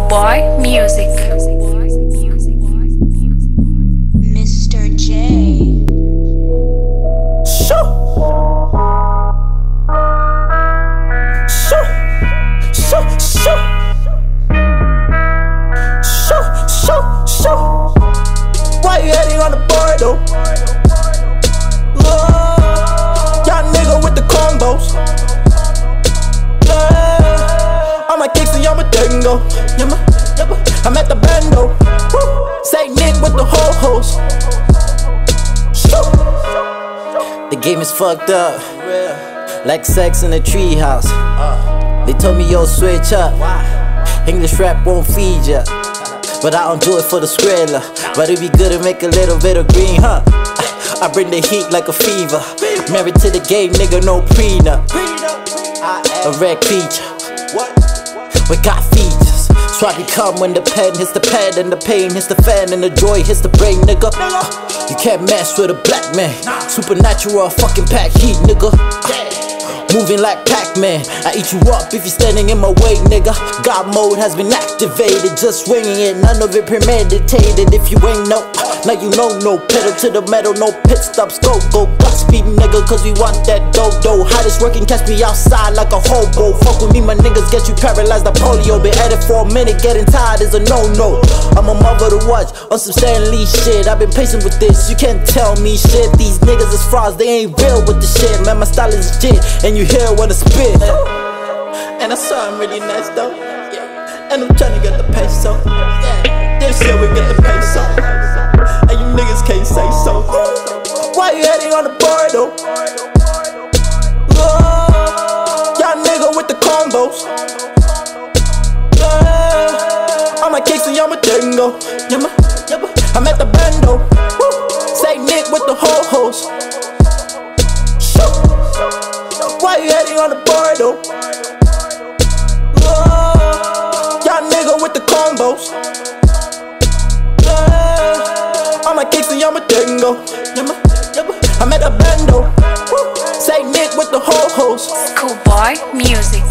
Schoolboy Music. Mr. J. Shoo! Shoo! Shoo! Shoo! Shoo! Shoo! Shoo! Why you hating on the board though? Y'all nigga with the combos. I'm like Kingston, I'm a dingo. I'm at the bando. Say Nick with the ho-hos. The game is fucked up, like sex in a treehouse. They told me, yo, switch up. English rap won't feed ya, but I don't do it for the skrilla. But it'd be good to make a little bit of green, huh? I bring the heat like a fever. Married to the game, nigga, no prenup. A red creature, we got features. So I become when the pen hits the pad and the pain hits the fan and the joy hits the brain, nigga. You can't mess with a black man. Supernatural, fucking pack heat, nigga. Moving like Pac-Man, I eat you up if you're standing in my way, nigga. God mode has been activated, just swinging it, none of it premeditated. If you ain't know, now you know. No pedal to the metal, no pit stops. Go, Godspeed, nigga, cause we want that dodo. Hottest working, catch me outside like a hobo. Fuck with me, my niggas get you paralyzed like polio. Been at it for a minute, getting tired is a no-no. I'm a mother to watch on some Stanley shit. I've been patient with this, you can't tell me shit. These niggas is frauds, they ain't real with the shit. Man, my style is legit, and you hear when I spit. And I saw him really nice though, and I'm tryna get the peso. This year we get the peso, and you niggas can't say so. Why you hating on the board though? Y'all nigga with the combos. I'm like Kingston, I'm a dingo. I'm at the bando. Say Nick with the ho-hos. Why you hating on the board though? Y'all nigga with the combos. I'm like Kingston, I'm a dingo. I'm at the bando. Say Nick with the ho-hos. Schoolboy Music.